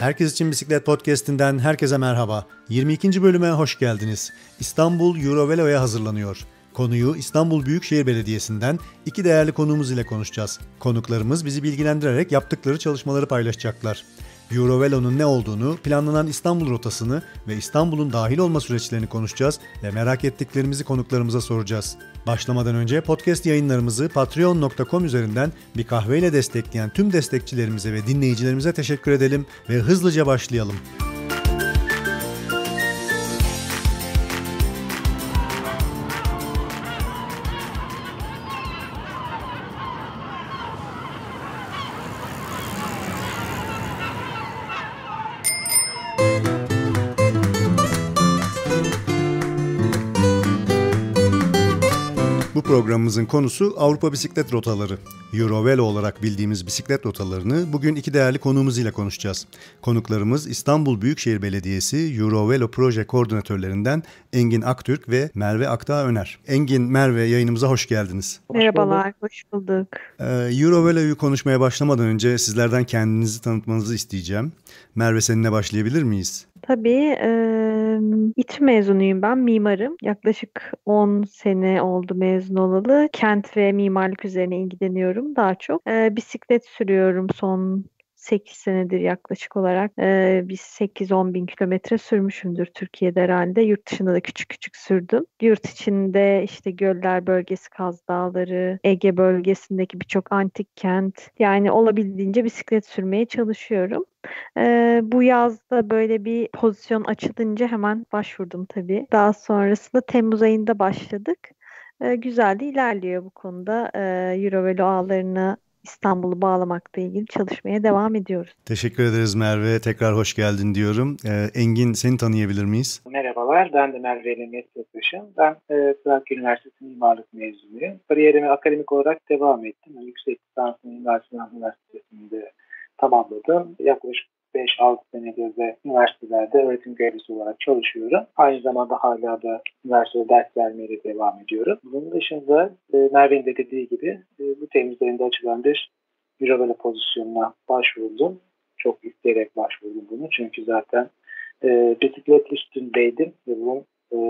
Herkes için Bisiklet Podcast'inden herkese merhaba. 22. bölüme hoş geldiniz. İstanbul Eurovelo'ya hazırlanıyor. Konuyu İstanbul Büyükşehir Belediyesi'nden iki değerli konuğumuz ile konuşacağız. Konuklarımız bizi bilgilendirerek yaptıkları çalışmaları paylaşacaklar. Eurovelo'nun ne olduğunu, planlanan İstanbul rotasını ve İstanbul'un dahil olma süreçlerini konuşacağız ve merak ettiklerimizi konuklarımıza soracağız. Başlamadan önce podcast yayınlarımızı patreon.com üzerinden bir kahveyle destekleyen tüm destekçilerimize ve dinleyicilerimize teşekkür edelim ve hızlıca başlayalım. Bu programımızın konusu Avrupa bisiklet rotaları. Eurovelo olarak bildiğimiz bisiklet rotalarını bugün iki değerli konuğumuz ile konuşacağız. Konuklarımız İstanbul Büyükşehir Belediyesi Eurovelo proje koordinatörlerinden Engin Aktürk ve Merve Aktağ Öner. Engin, Merve, yayınımıza hoş geldiniz. Merhabalar, hoş bulduk. Eurovelo'yu konuşmaya başlamadan önce sizlerden kendinizi tanıtmanızı isteyeceğim. Merve, seninle başlayabilir miyiz? Tabii, İTÜ mezunuyum ben, mimarım. Yaklaşık 10 sene oldu mezun olalı. Kent ve mimarlık üzerine ilgileniyorum daha çok. Bisiklet sürüyorum son 8 senedir yaklaşık olarak. Bir 8-10 bin kilometre sürmüşümdür Türkiye'de herhalde. Yurt dışında da küçük küçük sürdüm. Yurt içinde işte Göller Bölgesi, Kaz Dağları, Ege bölgesindeki birçok antik kent. Yani olabildiğince bisiklet sürmeye çalışıyorum. Bu yazda böyle bir pozisyon açılınca hemen başvurdum tabii. Daha sonrasında Temmuz ayında başladık. Güzel de ilerliyor bu konuda. Eurovelo ağlarına İstanbul'u bağlamakla ilgili çalışmaya devam ediyoruz. Teşekkür ederiz Merve. Tekrar hoş geldin diyorum. Engin, seni tanıyabilir miyiz? Merhabalar, ben de Merve'yle meslektaşım. Ben Trakya Üniversitesi mimarlık mezunuyum. Kariyerime akademik olarak devam ettim. Yüksek lisansını Üniversite Sinan Üniversitesi'nde tamamladım. Yaklaşık 5-6 senedir de üniversitelerde öğretim görevlisi olarak çalışıyorum. Aynı zamanda hala da üniversitede ders vermeye de devam ediyorum. Bunun dışında Merve'nin de dediği gibi bu Temmuz ayında açılan bir Eurovelo pozisyonuna başvurdum. Çok isteyerek başvurdum bunu. Çünkü zaten bisiklet üstündeydim ve bunun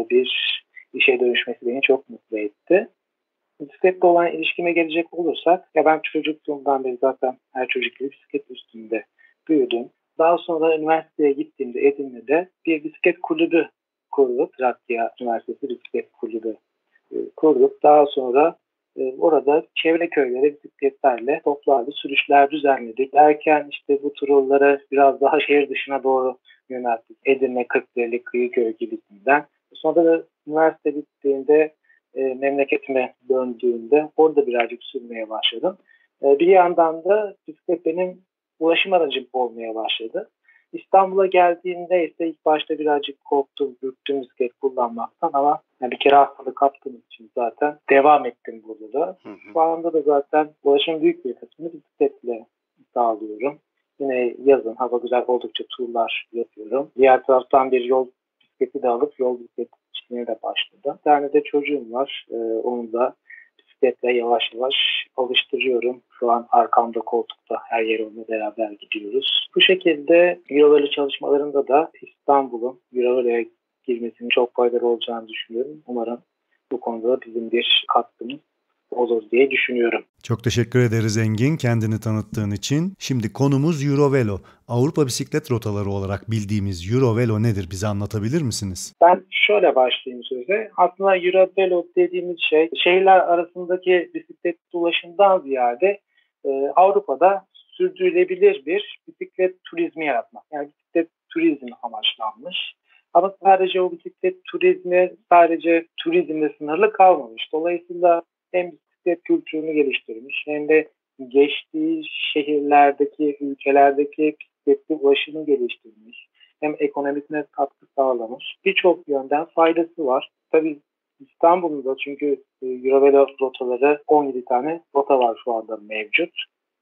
bir işe dönüşmesi beni çok mutlu etti. Bisikletle olan ilişkime gelecek olursak, ya ben çocukluğumdan beri zaten her çocuk gibi bisiklet üstünde büyüdüm. Daha sonra üniversiteye gittiğimde Edirne'de bir bisiklet kulübü kurulduk. Trakya Üniversitesi Bisiklet Kulübü kurulduk. Daha sonra orada çevre köylere bisikletlerle toplu sürüşler düzenledik. Derken işte bu turlara biraz daha şehir dışına doğru yönelttik. Edirne, Kırklareli, Kıyıköy gibisinden. Sonra da üniversite bittiğinde memleketime döndüğümde orada birazcık sürmeye başladım. Bir yandan da bisiklet benim ulaşım aracım olmaya başladı. İstanbul'a geldiğimde ise ilk başta birazcık korktum, ürktüm bisiklet kullanmaktan ama bir kere hastalık kaptığım için zaten devam ettim burada da. Şu anda da zaten ulaşım büyük bir kısmını bisikletle sağlıyorum. Yine yazın hava güzel oldukça turlar yapıyorum. Diğer taraftan bir yol bisikleti de alıp yol bisikleti çıkmaya da başladım. Bir tane de çocuğum var. Onu da bisikletle yavaş yavaş alıştırıyorum. Şu an arkamda koltukta her yere onunla beraber gidiyoruz. Bu şekilde Eurovelo çalışmalarında da İstanbul'un Eurovelo'ya girmesinin çok faydalı olacağını düşünüyorum. Umarım bu konuda bizim bir katkımız olur diye düşünüyorum. Çok teşekkür ederiz Engin, kendini tanıttığın için. Şimdi konumuz Eurovelo. Avrupa bisiklet rotaları olarak bildiğimiz Eurovelo nedir? Bize anlatabilir misiniz? Ben şöyle başlayayım söze. Aslında Eurovelo dediğimiz şey şehirler arasındaki bisiklet ulaşımdan ziyade Avrupa'da sürdürülebilir bir bisiklet turizmi yaratmak. Yani bisiklet turizmi amaçlanmış. Ama sadece o bisiklet turizmi sadece turizmle sınırlı kalmamış. Dolayısıyla hem bisiklet kültürünü geliştirmiş hem de geçtiği şehirlerdeki, ülkelerdeki bisikletli ulaşımı geliştirmiş. Hem ekonomisine katkı sağlamış. Birçok yönden faydası var. Tabii İstanbul'da çünkü Eurovelo rotaları 17 tane rota var şu anda mevcut.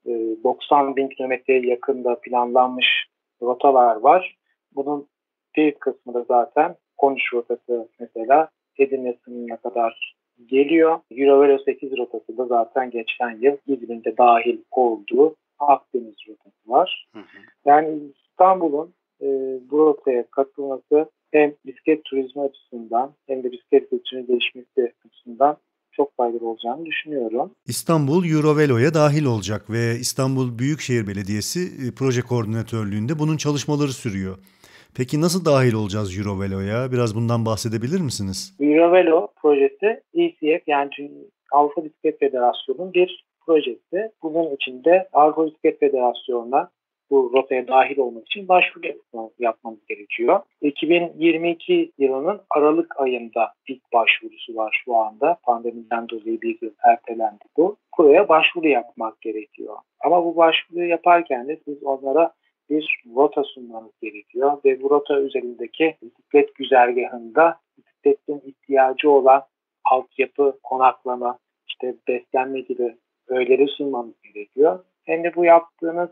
90 bin kilometreye yakında planlanmış rotalar var. Bunun bir kısmı da zaten 13 rotası mesela Edirne sınırına kadar geliyor. Eurovelo 8 rotası da zaten geçen yıl İzmir'de dahil olduğu Akdeniz rotası var. Yani İstanbul'un bu rotaya katılması hem bisiklet turizmi açısından hem de bisiklet kültürünün gelişmesi açısından çok faydalı olacağını düşünüyorum. İstanbul Eurovelo'ya dahil olacak ve İstanbul Büyükşehir Belediyesi proje koordinatörlüğünde bunun çalışmaları sürüyor. Peki nasıl dahil olacağız Eurovelo'ya? Biraz bundan bahsedebilir misiniz? Eurovelo projesi ECF yani Avrupa Bisiklet Federasyonu'nun bir projesi. Bunun içinde Avrupa Bisiklet Federasyonu'na bu rotaya dahil olmak için başvuru yapmamız gerekiyor. 2022 yılının Aralık ayında ilk başvurusu var şu anda. Pandemiden dolayı bir yıl ertelendi bu. Buraya başvuru yapmak gerekiyor. Ama bu başvuruyu yaparken de siz onlara bir rota sunmanız gerekiyor ve bu rota üzerindeki bisiklet güzergahında bisikletin ihtiyacı olan altyapı, konaklama, işte beslenme gibi öğeleri sunmanız gerekiyor. Hem de bu yaptığınız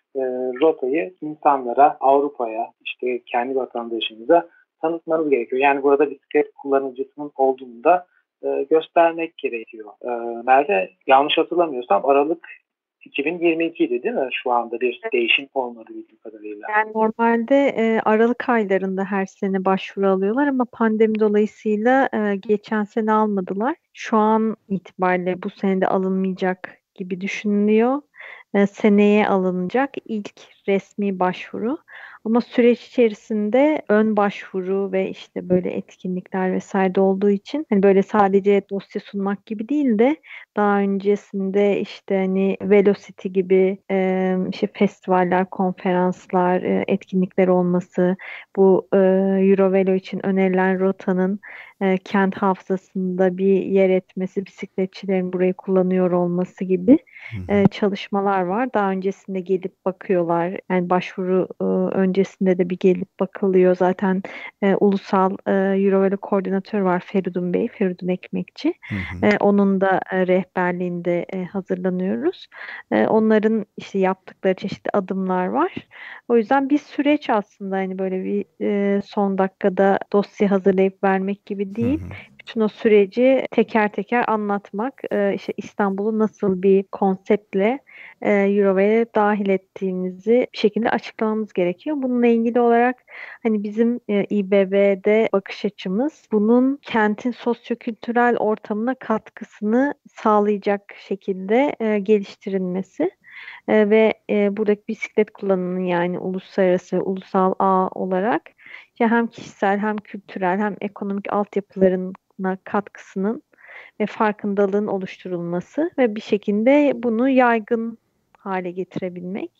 rotayı insanlara, Avrupa'ya, işte kendi vatandaşınıza tanıtmanız gerekiyor. Yani burada bisiklet kullanıcısının olduğunu da göstermek gerekiyor. Nerede? Yanlış hatırlamıyorsam Aralık 2022'ydi değil mi? Şu anda bir değişim olmadı bildiğim kadarıyla. Yani normalde Aralık aylarında her sene başvuru alıyorlar ama pandemi dolayısıyla geçen sene almadılar. Şu an itibariyle bu sene de alınmayacak gibi düşünülüyor. Seneye alınacak ilk resmi başvuru. Ama süreç içerisinde ön başvuru ve işte böyle etkinlikler vesaire olduğu için hani böyle sadece dosya sunmak gibi değil de daha öncesinde işte hani Velocity gibi işte festivaller, konferanslar, etkinlikler olması, bu Eurovelo için önerilen rotanın kent hafızasında bir yer etmesi, bisikletçilerin burayı kullanıyor olması gibi çalışmalar var. Daha öncesinde gelip bakıyorlar. Yani başvuru öncesinde de bir gelip bakılıyor. Zaten ulusal Eurovelo koordinatör var Feridun Bey, Feridun Ekmekçi. Onun da rehberliğinde hazırlanıyoruz. Onların işte yaptıkları çeşitli adımlar var. O yüzden bir süreç aslında hani böyle bir son dakikada dosya hazırlayıp vermek gibi değil. Bütün o süreci teker teker anlatmak, işte İstanbul'u nasıl bir konseptle Eurove'ye dahil ettiğimizi bir şekilde açıklamamız gerekiyor. Bununla ilgili olarak hani bizim İBB'de bakış açımız bunun kentin sosyokültürel ortamına katkısını sağlayacak şekilde geliştirilmesi. Ve buradaki bisiklet kullanımının yani uluslararası ve ulusal ağ olarak işte hem kişisel hem kültürel hem ekonomik altyapılarına katkısının ve farkındalığın oluşturulması ve bir şekilde bunu yaygın hale getirebilmek.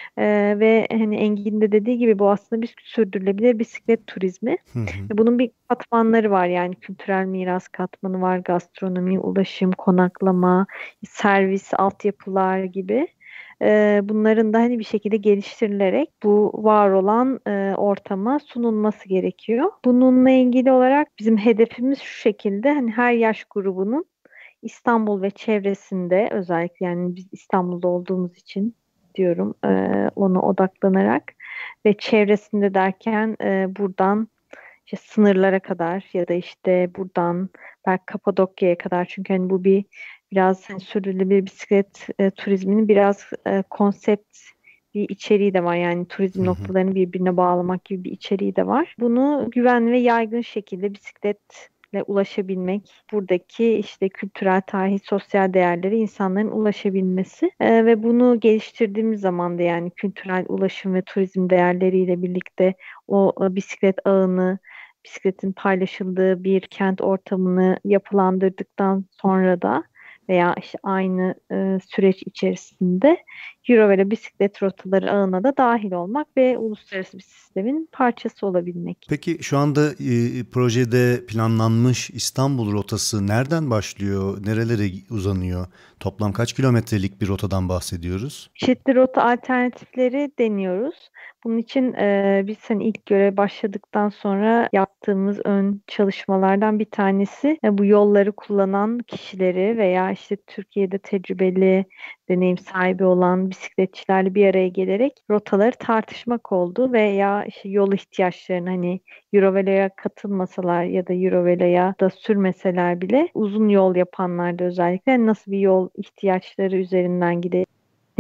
Ve hani Engin de dediği gibi bu aslında bir sürdürülebilir bisiklet turizmi. Bunun bir katmanları var yani kültürel miras katmanı var, gastronomi, ulaşım, konaklama, servis, altyapılar gibi. Bunların da hani bir şekilde geliştirilerek bu var olan ortama sunulması gerekiyor. Bununla ilgili olarak bizim hedefimiz şu şekilde hani her yaş grubunun İstanbul ve çevresinde özellikle yani biz İstanbul'da olduğumuz için diyorum ona odaklanarak ve çevresinde derken buradan işte sınırlara kadar ya da işte buradan belki Kapadokya'ya kadar çünkü hani bu biraz hani sürdürülebilir bisiklet turizminin biraz konsept bir içeriği de var yani turizm noktalarını birbirine bağlamak gibi bir içeriği de var. Bunu güvenli ve yaygın şekilde bisikletle ulaşabilmek, buradaki işte kültürel, tarihi, sosyal değerlere insanların ulaşabilmesi ve bunu geliştirdiğimiz zaman da yani kültürel ulaşım ve turizm değerleriyle birlikte o bisiklet ağını bisikletin paylaşıldığı bir kent ortamını yapılandırdıktan sonra da veya işte aynı süreç içerisinde Eurovelo bisiklet rotaları ağına da dahil olmak ve uluslararası bir sistemin parçası olabilmek. Peki şu anda projede planlanmış İstanbul rotası nereden başlıyor, nerelere uzanıyor? Toplam kaç kilometrelik bir rotadan bahsediyoruz? Çeşitli rota alternatifleri deniyoruz. Bunun için biz hani ilk görev başladıktan sonra yaptığımız ön çalışmalardan bir tanesi bu yolları kullanan kişileri veya işte Türkiye'de tecrübeli, deneyim sahibi olan bisikletçilerle bir araya gelerek rotaları tartışmak oldu veya işte yol ihtiyaçlarını hani Eurovelo'ya katılmasalar ya da Eurovelo'ya da sürmeseler bile uzun yol yapanlarda özellikle nasıl bir yol ihtiyaçları üzerinden gidelim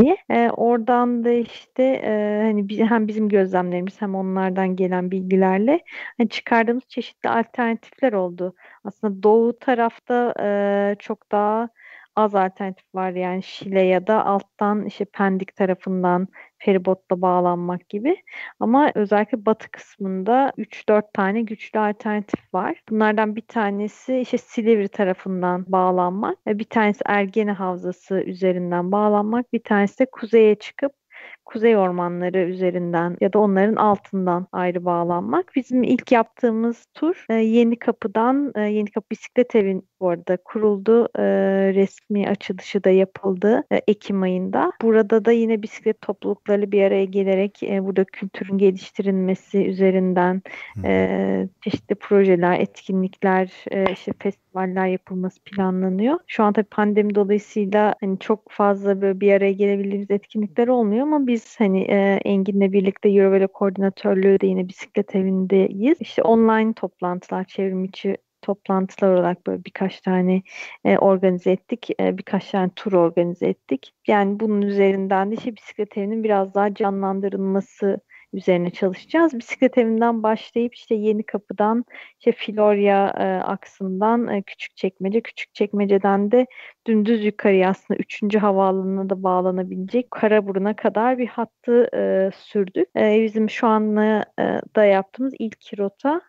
diye. Oradan da işte hani hem bizim gözlemlerimiz hem onlardan gelen bilgilerle hani çıkardığımız çeşitli alternatifler oldu. Aslında doğu tarafta çok daha az alternatif var, yani Şile ya da alttan işte Pendik tarafından feribotla bağlanmak gibi. Ama özellikle batı kısmında 3-4 tane güçlü alternatif var. Bunlardan bir tanesi işte Silivri tarafından bağlanmak, bir tanesi Ergene Havzası üzerinden bağlanmak, bir tanesi de kuzeye çıkıp kuzey ormanları üzerinden ya da onların altından ayrı bağlanmak. Bizim ilk yaptığımız tur Yenikapı'dan, Yenikapı Bisiklet Evi bu arada kuruldu. Resmi açılışı da yapıldı Ekim ayında. Burada da yine bisiklet toplulukları bir araya gelerek burada kültürün geliştirilmesi üzerinden çeşitli projeler, etkinlikler, işte festivaller yapılması planlanıyor. Şu an tabii pandemi dolayısıyla hani çok fazla böyle bir araya gelebildiğimiz etkinlikler olmuyor ama biz hani Engin'le birlikte Eurovelo Koordinatörlüğü de yine bisiklet evindeyiz. İşte online toplantılar, çevrim içi toplantılar olarak böyle birkaç tane organize ettik. Birkaç tane tur organize ettik. Yani bunun üzerinden de işte bisiklet evinin biraz daha canlandırılması üzerine çalışacağız. Bisiklet evinden başlayıp işte Yenikapı'dan işte Florya aksından Küçükçekmece, Küçükçekmece'den de dümdüz yukarıya aslında 3. havaalanına da bağlanabilecek Karaburun'a kadar bir hattı sürdük. Bizim şu anda da yaptığımız ilk rota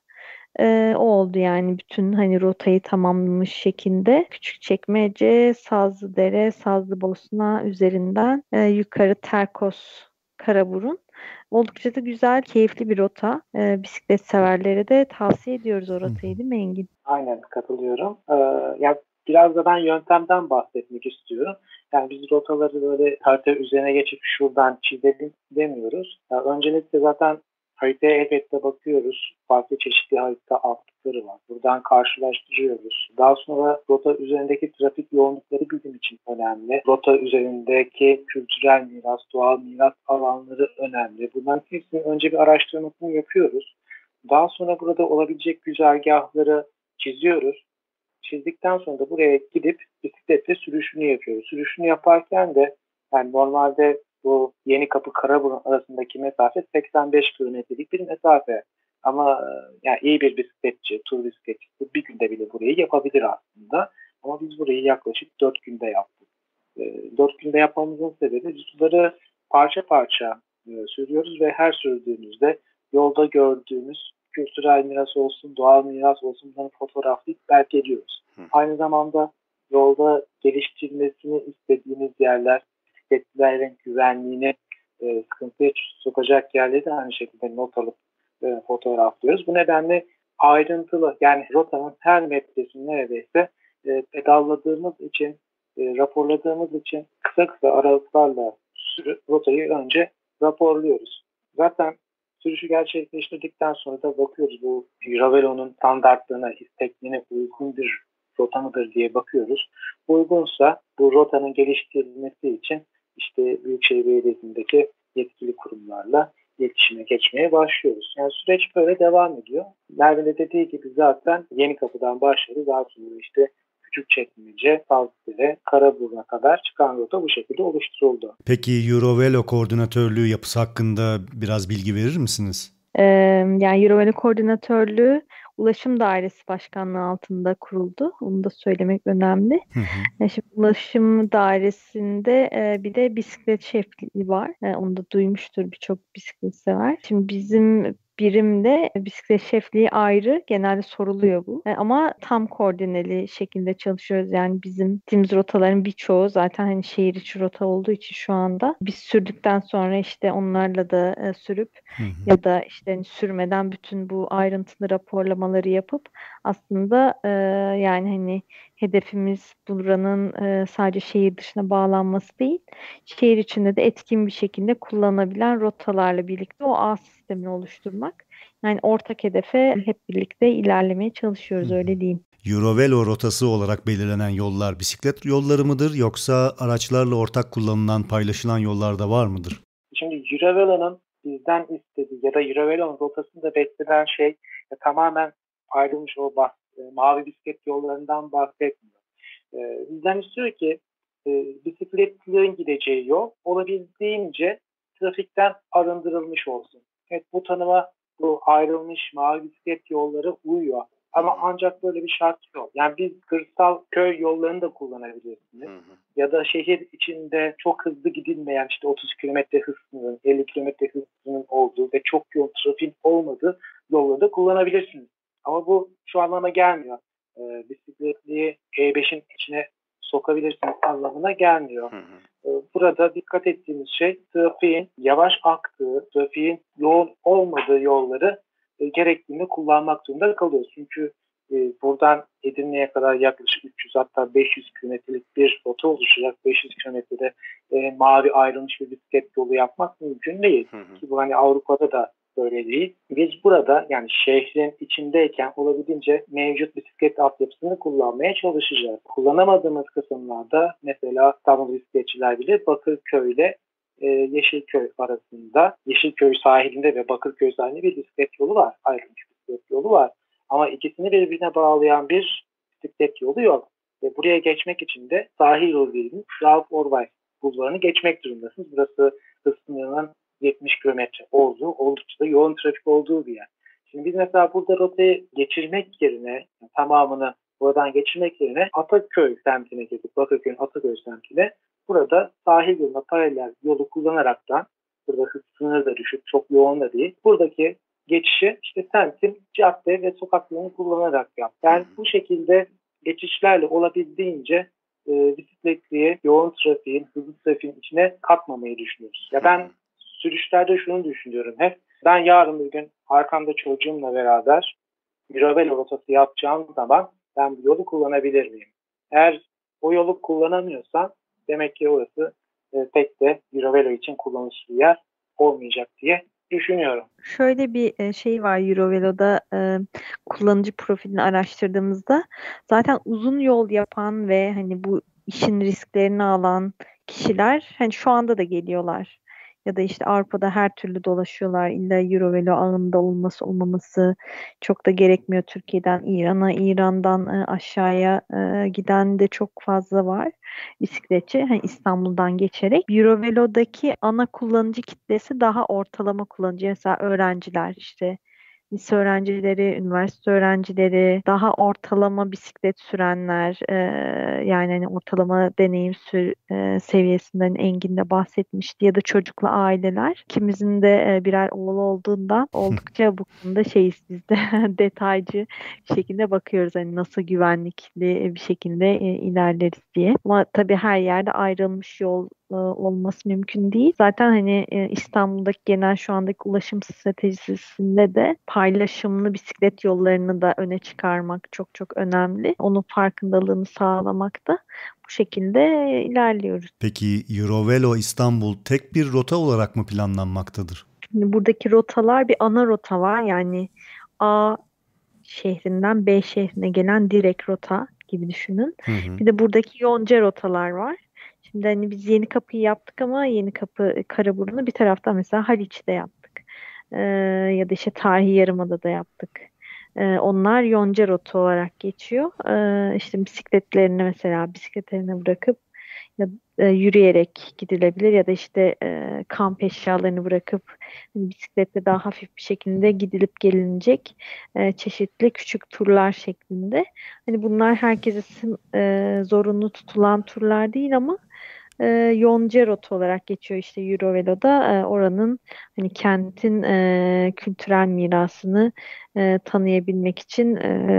o oldu, yani bütün hani rotayı tamamlamış şekilde Küçükçekmece, Sazlıdere, Sazlıbosna üzerinden yukarı Terkos, Karaburun. Oldukça da güzel, keyifli bir rota. Bisiklet severlere de tavsiye ediyoruz o rotayı, değil mi Engin? Aynen katılıyorum. Ya biraz da ben yöntemden bahsetmek istiyorum. Yani biz rotaları böyle harita üzerine geçip şuradan çizelim demiyoruz. Öncelikle zaten haritaya elbette bakıyoruz. Farklı çeşitli harita altlıkları var. Buradan karşılaştırıyoruz. Daha sonra rota üzerindeki trafik yoğunlukları bizim için önemli. Rota üzerindeki kültürel miras, doğal miras alanları önemli. Bunların hepsini önce bir araştırmasını yapıyoruz. Daha sonra burada olabilecek güzergahları çiziyoruz. Çizdikten sonra da buraya gidip bisikletle sürüşünü yapıyoruz. Sürüşünü yaparken de yani normalde bu Yenikapı Karaburun arasındaki mesafe 85 kilometrelik bir mesafe. Ama yani iyi bir bisikletçi, tur bisikletçisi bir günde bile burayı yapabilir aslında. Ama biz burayı yaklaşık 4 günde yaptık. 4 günde yapmamızın sebebi biz bunları parça parça sürüyoruz ve her sürdüğümüzde yolda gördüğümüz kültürel miras olsun, doğal miras olsun bunları fotoğraflayıp belgeliyoruz. Aynı zamanda yolda geliştirilmesini istediğimiz yerler, bisikletlilerin güvenliğini sıkıntıya sokacak yerleri de aynı şekilde not alıp fotoğraflıyoruz. Bu nedenle ayrıntılı, yani rotanın her metresini neredeyse pedalladığımız için, raporladığımız için kısa kısa aralıklarla rotayı önce raporluyoruz. Zaten sürüşü gerçekleştirdikten sonra da bakıyoruz bu Ravelo'nun standartlarına, isteklerine uygun bir rota mıdır diye bakıyoruz. Uygunsa bu rotanın geliştirilmesi için işte Büyükşehir Belediyesi'ndeki yetkili kurumlarla iletişime geçmeye başlıyoruz. Yani süreç böyle devam ediyor. Merve de dediği gibi zaten Yenikapı'dan başladı. Daha sonra işte Küçükçekmece, Sazlıdere, Karaburun'a kadar çıkan rota bu şekilde oluşturuldu. Peki Eurovelo koordinatörlüğü yapısı hakkında biraz bilgi verir misiniz? Yani Eurovelo Koordinatörlüğü Ulaşım Dairesi Başkanlığı altında kuruldu. Onu da söylemek önemli. Şimdi Ulaşım Dairesi'nde bir de bisiklet şefliği var. Onu da duymuştur birçok bisiklet sever. Şimdi bizim birimde bisiklet şefliği ayrı. Genelde soruluyor bu. Ama tam koordineli şekilde çalışıyoruz. Yani bizim gittiğimiz rotaların birçoğu zaten hani şehir içi rota olduğu için şu anda biz sürdükten sonra işte onlarla da sürüp ya da işte hani sürmeden bütün bu ayrıntılı raporlamaları yapıp aslında yani hani hedefimiz buranın sadece şehir dışına bağlanması değil, şehir içinde de etkin bir şekilde kullanılabilen rotalarla birlikte o ağ sistemini oluşturmak. Yani ortak hedefe hep birlikte ilerlemeye çalışıyoruz, öyle diyeyim. Eurovelo rotası olarak belirlenen yollar bisiklet yolları mıdır yoksa araçlarla ortak kullanılan, paylaşılan yollar da var mıdır? Şimdi Eurovelo'nun bizden istediği ya da Eurovelo'nun rotasında beklenen şey tamamen ayrılmış o mavi bisiklet yollarından bahsetmiyor. Bizden istiyor ki bisikletlilerin gideceği yol olabildiğince trafikten arındırılmış olsun. Evet, bu tanıma bu ayrılmış mavi bisiklet yolları uyuyor. Ama ancak böyle bir şart yok. Yani biz kırsal köy yollarını da kullanabilirsiniz. Ya da şehir içinde çok hızlı gidilmeyen işte 30 kilometre hız sınırının, 50 kilometre hız sınırının olduğu ve çok yoğun trafiğin olmadığı yolları da kullanabilirsiniz. Ama bu şu anlama gelmiyor. Bisikletliyi E5'in içine sokabilirsiniz anlamına gelmiyor. Burada dikkat ettiğimiz şey trafiğin yavaş aktığı, trafiğin yoğun olmadığı yolları gerektiğinde kullanmak zorunda kalıyoruz. Çünkü buradan Edirne'ye kadar yaklaşık 300 hatta 500 kilometrelik bir rota oluşacak. 500 kilometrede mavi ayrılmış bir bisiklet yolu yapmak mümkün değil. Ki bu hani Avrupa'da da böyle değil. Biz burada yani şehrin içindeyken olabildiğince mevcut bisiklet altyapısını kullanmaya çalışacağız. Kullanamadığımız kısımlarda mesela İstanbul bisikletçiler bilir Bakırköy ile Yeşilköy arasında, Yeşilköy sahilinde ve Bakırköy sahilinde bir bisiklet yolu var. Ayrılmış bisiklet yolu var. Ama ikisini birbirine bağlayan bir bisiklet yolu yok. Ve buraya geçmek için de sahil yolu dediğimiz Rauf Orbay bulvarını geçmek durumundasınız. Burası hız sınırının 70 kilometre olduğu, oldukça da yoğun trafik olduğu bir yer. Şimdi biz mesela burada rotayı geçirmek yerine, tamamını buradan geçirmek yerine Ataköy semtine gidip, Bakırköy'ün Ataköy semtine burada sahil yoluna paralel yolu kullanaraktan, burada hız sınırı da düşük, çok yoğun da değil. Buradaki geçişi işte semtin cadde ve sokaklarını kullanarak yap. Yani bu şekilde geçişlerle olabildiğince bisikletliği yoğun trafiğin, hızlı trafiğin içine katmamayı düşünüyoruz. Ya ben sürüşlerde şunu düşünüyorum hep. Ben yarın bir gün arkamda çocuğumla beraber Eurovelo rotası yapacağım zaman ben bu yolu kullanabilir miyim? Eğer o yolu kullanamıyorsam demek ki orası pek de Eurovelo için kullanışlı bir yer olmayacak diye düşünüyorum. Şöyle bir şey var Eurovelo'da kullanıcı profilini araştırdığımızda zaten uzun yol yapan ve hani bu işin risklerini alan kişiler hani şu anda da geliyorlar. Ya da işte Avrupa'da her türlü dolaşıyorlar. İlla Eurovelo ağında olması olmaması çok da gerekmiyor. Türkiye'den İran'a, İran'dan aşağıya giden de çok fazla var bisikletçi. Hani İstanbul'dan geçerek. Eurovelo'daki ana kullanıcı kitlesi daha ortalama kullanıcı. Mesela öğrenciler işte lise öğrencileri, üniversite öğrencileri, daha ortalama bisiklet sürenler, yani hani ortalama deneyim seviyesinden Engin de bahsetmişti ya da çocuklu aileler. İkimizin de birer oğlu olduğundan oldukça bu konuda şeyiz biz de detaycı bir şekilde bakıyoruz hani nasıl güvenlikli bir şekilde ilerleriz diye. Ama tabii her yerde ayrılmış yol olması mümkün değil. Zaten hani İstanbul'daki genel şu andaki ulaşım stratejisinde de paylaşımlı bisiklet yollarını da öne çıkarmak çok çok önemli. Onun farkındalığını sağlamak da bu şekilde ilerliyoruz. Peki Eurovelo İstanbul tek bir rota olarak mı planlanmaktadır? Şimdi buradaki rotalar bir ana rota var. Yani A şehrinden B şehrine gelen direkt rota gibi düşünün. Bir de buradaki yonca rotalar var. Şimdi hani biz Yenikapı'yı yaptık ama Yenikapı Karaburun'u bir taraftan mesela Haliç'te yaptık. Ya da işte Tarihi Yarımada'da yaptık. Onlar yonca rota olarak geçiyor. İşte bisikletlerini bırakıp ya yürüyerek gidilebilir ya da işte kamp eşyalarını bırakıp hani bisikletle daha hafif bir şekilde gidilip gelinecek çeşitli küçük turlar şeklinde. Hani bunlar herkesin zorunlu tutulan turlar değil ama yonca rota olarak geçiyor işte Eurovelo'da. Oranın hani kentin kültürel mirasını tanıyabilmek için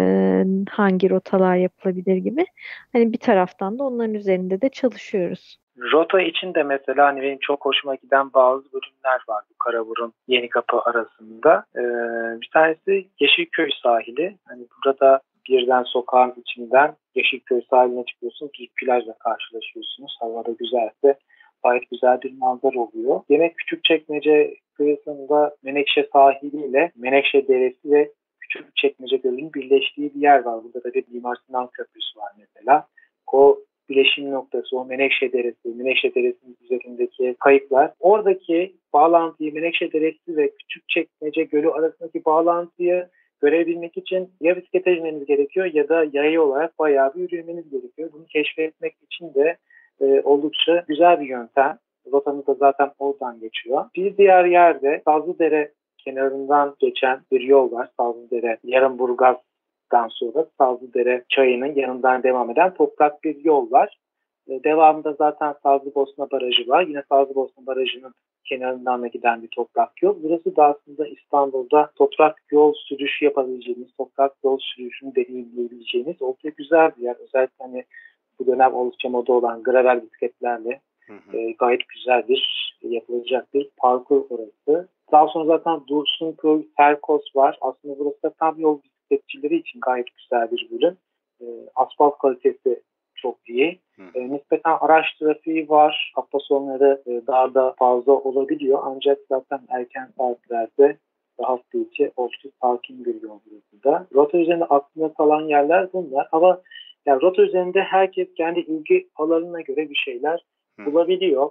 hangi rotalar yapılabilir gibi. Hani bir taraftan da onların üzerinde de çalışıyoruz. Rota için de mesela hani benim çok hoşuma giden bazı bölümler var bu Karaburun Yenikapı arasında. Bir tanesi Yeşilköy sahili. Hani burada birden sokağın içinden Yeşilköy sahiline çıkıyorsunuz. Bir plajla karşılaşıyorsunuz. Havada güzelse gayet güzel bir manzara oluyor. Yine Küçükçekmece kıyısında Menekşe sahiliyle Menekşe Deresi ve Küçükçekmece Gölü'nün birleştiği bir yer var. Burada da bir Mimar Sinan Köprüsü var mesela. O bileşim noktası, o Menekşe Deresi'nin üzerindeki kayıklar. Oradaki bağlantıyı, Menekşe Deresi ve Küçükçekmece Gölü arasındaki bağlantıyı görebilmek için ya bisiklete binmeniz gerekiyor ya da yaya olarak bayağı bir yürümeniz gerekiyor. Bunu keşfetmek için de oldukça güzel bir yöntem. Rotamız da zaten oradan geçiyor. Bir diğer yerde Sazlıdere kenarından geçen bir yol var. Sazlıdere, Yarımburgaz'dan sonra Sazlıdere çayının yanından devam eden toprak bir yol var. Devamında zaten Sazlıbosna Barajı var. Yine Sazlıbosna Barajı'nın kenarından da giden bir toprak yol. Burası da aslında İstanbul'da toprak yol sürüşü yapabileceğiniz, toprak yol sürüşünü deneyimleyebileceğiniz oldukça güzel bir yer. Özellikle hani bu dönem oldukça moda olan gravel bisikletlerle gayet güzel bir yapılacak bir parkur orası. Daha sonra zaten Dursunköy, Terkos var. Aslında burası da tam yol bisikletçileri için gayet güzel bir bölüm. Asfalt kalitesi çok iyi. Nispeten araç trafiği var. Hafta sonları daha da fazla olabiliyor. Ancak zaten erken saatlerde ve hafta içi oldukça sakin bir yol burası da. Rota üzerinde aklına kalan yerler bunlar. Ama yani rota üzerinde herkes kendi ilgi alanına göre bir şeyler bulabiliyor.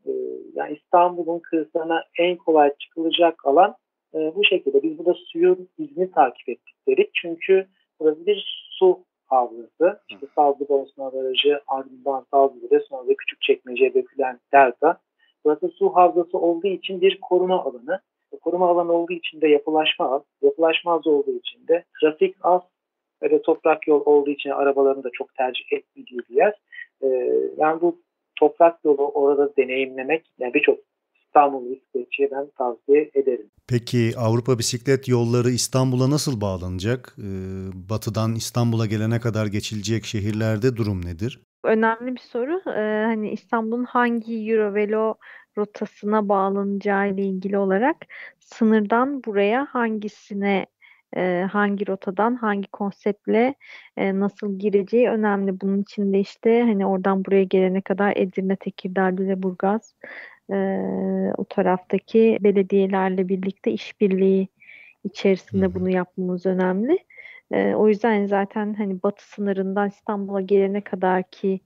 Yani İstanbul'un kırsalına en kolay çıkılacak alan bu şekilde. Biz burada suyun izini takip ettik dedik. Çünkü burası bir su havzası. İşte Sazlıbosna Barajı, ardından Sazlıdere, sonra da Küçükçekmece'ye dökülen delta. Burası su havzası olduğu için bir koruma alanı. Koruma alanı olduğu için de yapılaşma az. Yapılaşma az olduğu için de trafik az ve de toprak yol olduğu için arabaların da çok tercih etmediği bir yer. Yani bu toprak yolu orada deneyimlemek, yani birçok İstanbul bisikletçiye ben tavsiye ederim. Peki Avrupa Bisiklet Yolları İstanbul'a nasıl bağlanacak? Batıdan İstanbul'a gelene kadar geçilecek şehirlerde durum nedir? Önemli bir soru. Hani İstanbul'un hangi Eurovelo rotasına bağlanacağı ile ilgili olarak sınırdan buraya hangisine hangi rotadan hangi konseptle nasıl gireceği önemli. Bunun için de işte hani oradan buraya gelene kadar Edirne, Tekirdağ, Lüleburgaz e, o taraftaki belediyelerle birlikte işbirliği içerisinde bunu yapmamız önemli. O yüzden zaten hani batı sınırından İstanbul'a gelene kadar ki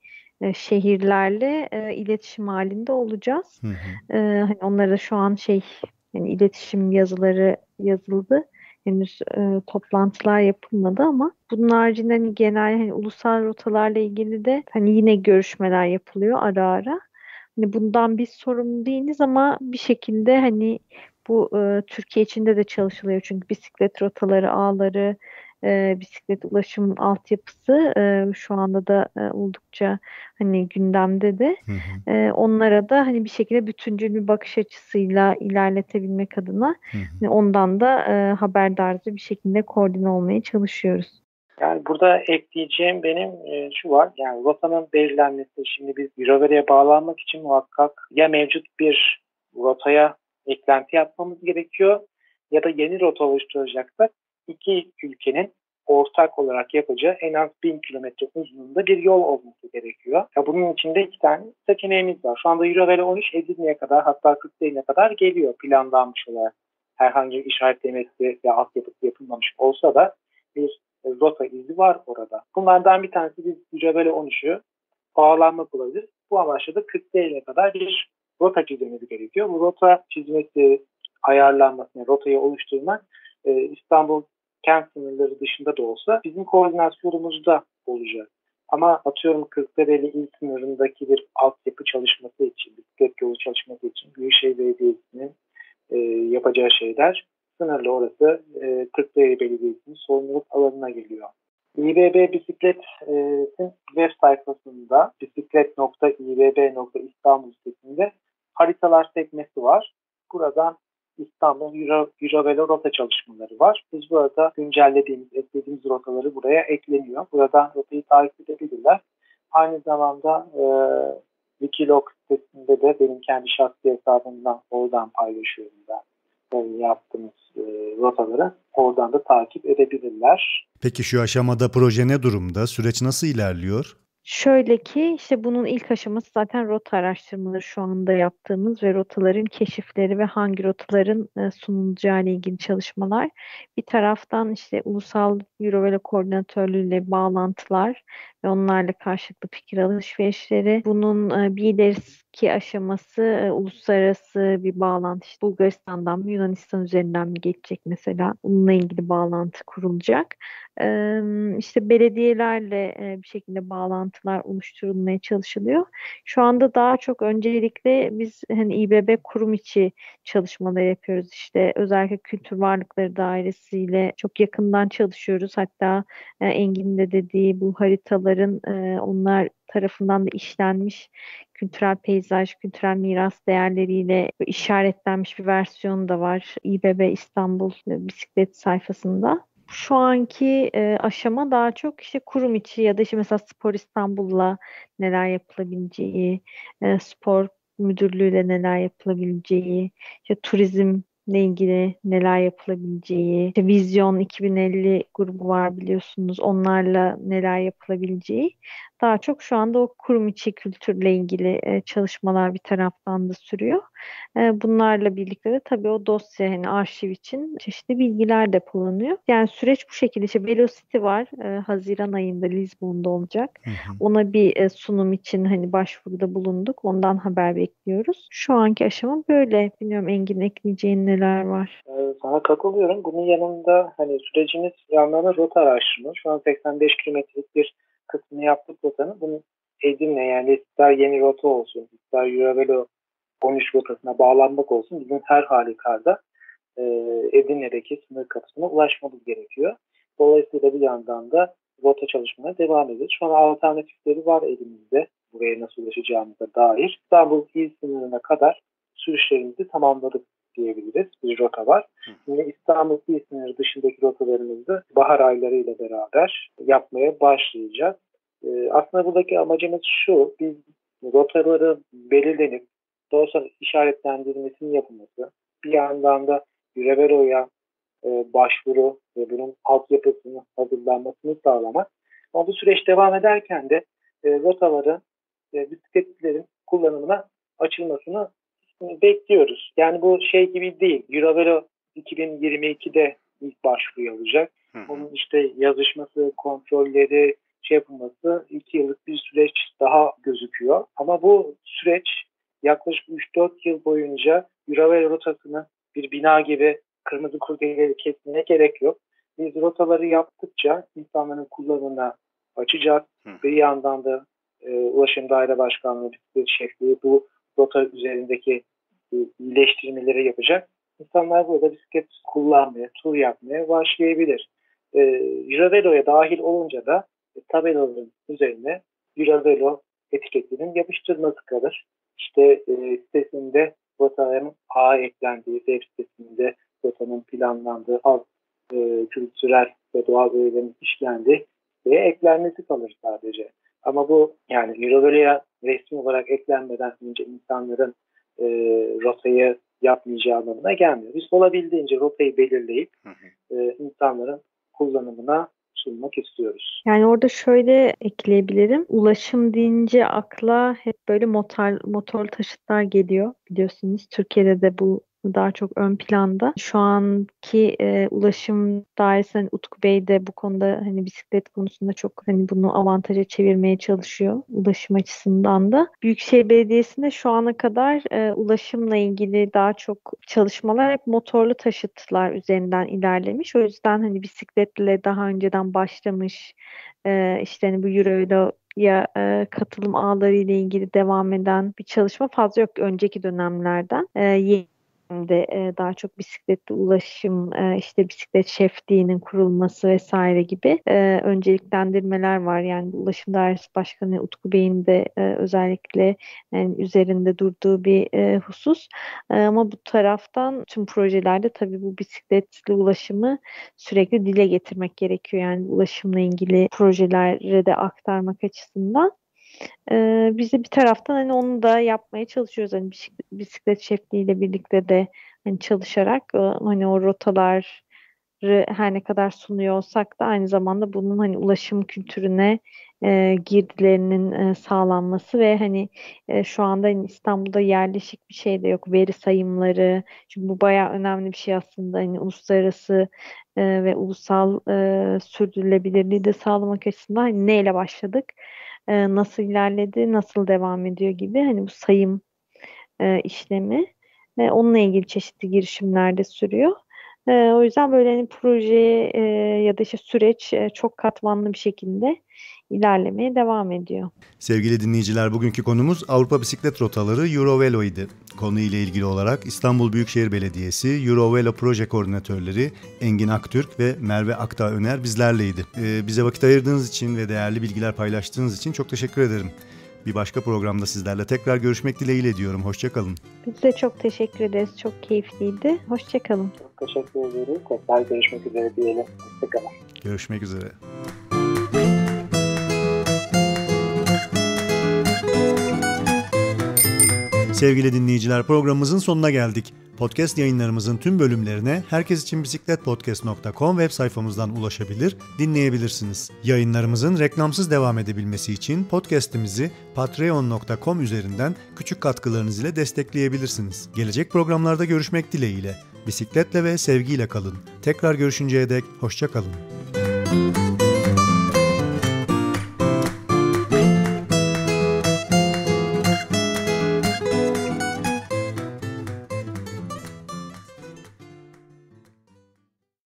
şehirlerle iletişim halinde olacağız. Hani onlara da şu an yani iletişim yazıları yazıldı. Henüz toplantılar yapılmadı ama bunun haricinde hani genel hani ulusal rotalarla ilgili de hani yine görüşmeler yapılıyor ara ara. Hani bundan biz sorumlu değiliz ama bir şekilde hani bu Türkiye içinde de çalışılıyor. Çünkü bisiklet rotaları, ağları, bisiklet ulaşım altyapısı şu anda da oldukça hani gündemde de. Onlara da hani bir şekilde bütüncül bir bakış açısıyla ilerletebilmek adına hani ondan da haberdarca bir şekilde koordine olmaya çalışıyoruz. Yani burada ekleyeceğim benim şu var. Yani rotanın belirlenmesi, şimdi biz Eurovelo'ya bağlanmak için muhakkak ya mevcut bir rotaya eklenti yapmamız gerekiyor ya da yeni rota oluşturacaksak iki ülkenin ortak olarak yapacağı en az 1000 kilometre uzunluğunda bir yol olması gerekiyor. Ya bunun için de iki tane seçeneğimiz var. Şu anda Eurovelo 13 Edirne'ye kadar, hatta Kırklareli'ne kadar geliyor planlanmış olarak. Herhangi bir işaretlemesi ve altyapısı yapılmamış olsa da bir rota izi var orada. Bunlardan bir tanesi biz Eurovelo 13'ü bağlanmak olabilir. Bu amaçla da Kırklareli'ne kadar bir rota çizmemiz gerekiyor. Bu rota çizmesi, ayarlanması, rotayı oluşturmak İstanbul kent sınırları dışında da olsa bizim koordinasyonumuzda olacak. Ama atıyorum Kırklareli il sınırındaki bir altyapı çalışması için, bisiklet yolu çalışması için Büyükşehir Belediyesi'nin yapacağı şeyler sınırlı, orası Kırklareli Belediyesi'nin sorumluluk alanına geliyor. İBB Bisiklet'in web sayfasında bisiklet.ibb.istanbul sitesinde haritalar sekmesi var. Buradan İstanbul Eurovelo rota çalışmaları var. Biz burada güncellediğimiz, eklediğimiz rotaları buraya ekleniyor. Buradan rotayı takip edebilirler. Aynı zamanda Wikilog sitesinde de benim kendi şahsi hesabımdan oradan paylaşıyorum ben yaptığımız rotaları. Oradan da takip edebilirler. Peki şu aşamada proje ne durumda? Süreç nasıl ilerliyor? Şöyle ki işte bunun ilk aşaması zaten rota araştırmaları şu anda yaptığımız ve rotaların keşifleri ve hangi rotaların sunulacağı ile ilgili çalışmalar. Bir taraftan işte Ulusal Eurovelo Koordinatörlüğü ile bağlantılar ve onlarla karşılıklı fikir alışverişleri. Bunun bir ileriki aşaması uluslararası bir bağlantı. İşte Bulgaristan'dan mı Yunanistan üzerinden mi geçecek mesela? Bununla ilgili bağlantı kurulacak. İşte belediyelerle bir şekilde bağlantılar oluşturulmaya çalışılıyor. Şu anda daha çok öncelikle biz hani İBB kurum içi çalışmalar yapıyoruz. İşte özellikle Kültür Varlıkları Dairesi'yle çok yakından çalışıyoruz. Hatta Engin'in de dediği bu haritaların onlar tarafından da işlenmiş kültürel peyzaj, kültürel miras değerleriyle işaretlenmiş bir versiyonu da var. İBB İstanbul bisiklet sayfasında. Şu anki aşama daha çok işte kurum içi ya da işte mesela Spor İstanbul'la neler yapılabileceği, spor müdürlüğüyle neler yapılabileceği, işte turizmle ilgili neler yapılabileceği, işte Vizyon 2050 grubu var biliyorsunuz, onlarla neler yapılabileceği. Daha çok şu anda o kurum içi kültürle ilgili çalışmalar bir taraftan da sürüyor. Bunlarla birlikte de tabii o dosya hani arşiv için çeşitli bilgiler depolanıyor. Yani süreç bu şekilde. İşte Velocity var. Haziran ayında Lizbon'da olacak. Hı hı. Ona bir sunum için hani başvuruda bulunduk. Ondan haber bekliyoruz. Şu anki aşama böyle. Bilmiyorum Engin ekleyeceğin neler var? Sana katılıyorum. Bunun yanında hani sürecimiz bir anlamda rota araştırma. Şu an 85 kilometrelik bir kısmını yaptık rotanın. Bunun Edirne yani ister yeni rota olsun, ister Eurovelo 13 rotasına bağlanmak olsun bizim her halükarda e, Edirne'deki sınır kapısına ulaşmamız gerekiyor. Dolayısıyla bir yandan da rota çalışmaya devam ediyoruz. Şu an alternatifleri var elimizde. Buraya nasıl ulaşacağımıza dair. İstanbul il sınırına kadar sürüşlerimizi tamamladık diyebiliriz. Bir rota var. Şimdi İstanbul il sınırı dışındaki rotalarımızı bahar aylarıyla beraber yapmaya başlayacağız. Aslında buradaki amacımız şu, biz rotaları belirlenip doğrusu işaretlendirmesinin yapılması, bir yandan da Eurovelo başvuru ve bunun altyapısının hazırlanmasını sağlamak. Ama bu süreç devam ederken de rotaların, bisikletlerin kullanımına açılmasını bekliyoruz. Yani bu şey gibi değil. Eurovelo 2022'de ilk başvuru olacak. Bunun işte yazışması, kontrolleri, şey yapılması 2 yıllık bir süreç daha gözüküyor. Ama bu süreç yaklaşık 3-4 yıl boyunca Eurovelo rotasını bir bina gibi kırmızı kurdeleri kesmeye gerek yok. Biz rotaları yaptıkça insanların kullanımına açacağız. Bir yandan da Ulaşım Daire Başkanlığı Bisiklet Şefliği bu rota üzerindeki iyileştirmeleri yapacak. İnsanlar burada bisiklet kullanmaya, tur yapmaya başlayabilir. Eurovelo'ya dahil olunca da tabelaların üzerine Eurovelo etiketinin yapıştırması kalır. İşte sitesinde rotaların A eklendiği, web sitesinde rotanın planlandığı, alt kültürel ve doğal öğelerin işlendiği ve eklenmesi kalır sadece. Ama bu yani Eurovelo'ya resmi olarak eklenmeden önce insanların rotayı yapmayacağı anlamına gelmiyor. Biz olabildiğince rotayı belirleyip insanların kullanımına sunmak istiyoruz. Yani orada şöyle ekleyebilirim. Ulaşım deyince akla hep böyle motor taşıtlar geliyor biliyorsunuz. Türkiye'de de bu daha çok ön planda. Şu anki ulaşım dairesi hani Utku Bey de bu konuda hani bisiklet konusunda çok hani bunu avantaja çevirmeye çalışıyor ulaşım açısından da. Büyükşehir Belediyesi'nde şu ana kadar ulaşımla ilgili daha çok çalışmalar hep motorlu taşıtlar üzerinden ilerlemiş. O yüzden hani bisikletle daha önceden başlamış işte hani bu Euro'ya katılım ağları ile ilgili devam eden bir çalışma fazla yok önceki dönemlerden. De daha çok bisikletli ulaşım, işte bisiklet şefliğinin kurulması vesaire gibi önceliklendirmeler var. Yani Ulaşım Dairesi Başkanı Utku Bey'in de özellikle yani üzerinde durduğu bir husus. Ama bu taraftan tüm projelerde tabii bu bisikletli ulaşımı sürekli dile getirmek gerekiyor. Yani ulaşımla ilgili projelere de aktarmak açısından. Biz de bir taraftan hani onu da yapmaya çalışıyoruz. Hani bisiklet şefliğiyle birlikte de hani çalışarak hani o rotaları her ne kadar sunuyor olsak da aynı zamanda bunun hani ulaşım kültürüne girdilerinin sağlanması ve hani şu anda hani İstanbul'da yerleşik bir şey de yok. Veri sayımları. Çünkü bu bayağı önemli bir şey aslında. Hani uluslararası ve ulusal sürdürülebilirliği de sağlamak açısından hani neyle başladık? Nasıl ilerledi, nasıl devam ediyor gibi hani bu sayım işlemi onunla ilgili çeşitli girişimler de sürüyor. O yüzden böyle hani proje ya da işte süreç çok katmanlı bir şekilde ilerlemeye devam ediyor. Sevgili dinleyiciler, bugünkü konumuz Avrupa Bisiklet Rotaları Eurovelo idi. Konuyla ilgili olarak İstanbul Büyükşehir Belediyesi Eurovelo proje koordinatörleri Engin Aktürk ve Merve Aktağ Öner bizlerleydi. Bize vakit ayırdığınız için ve değerli bilgiler paylaştığınız için çok teşekkür ederim. Bir başka programda sizlerle tekrar görüşmek dileğiyle diyorum. Hoşçakalın. Biz de çok teşekkür ederiz. Çok keyifliydi. Hoşçakalın. Çok teşekkür ederiz. Tekrar görüşmek üzere diyelim. Hoşçakalın. Görüşmek üzere. Sevgili dinleyiciler, programımızın sonuna geldik. Podcast yayınlarımızın tüm bölümlerine herkesiçinbisikletpodcast.com web sayfamızdan ulaşabilir, dinleyebilirsiniz. Yayınlarımızın reklamsız devam edebilmesi için podcast'imizi patreon.com üzerinden küçük katkılarınız ile destekleyebilirsiniz. Gelecek programlarda görüşmek dileğiyle. Bisikletle ve sevgiyle kalın. Tekrar görüşünceye dek hoşça kalın.